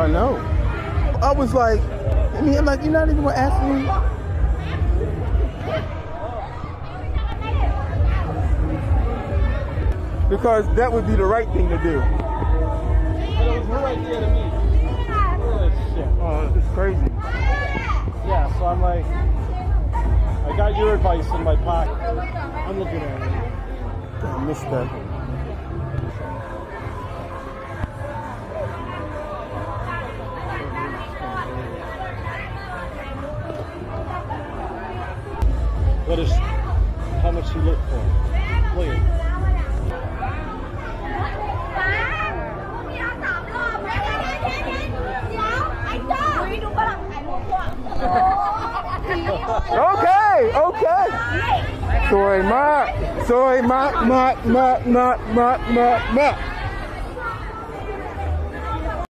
I know. I was like, I mean, I'm like, you're not even gonna ask me. Because that would be the right thing to do. But it was her idea to me. Oh, shit. Oh, it's crazy. Yeah, so I'm like, I got your advice in my pocket. I'm looking at it. I missed that. What is, how much you look for? Look at it. Okay, okay. Sorry, ma. Sorry, ma.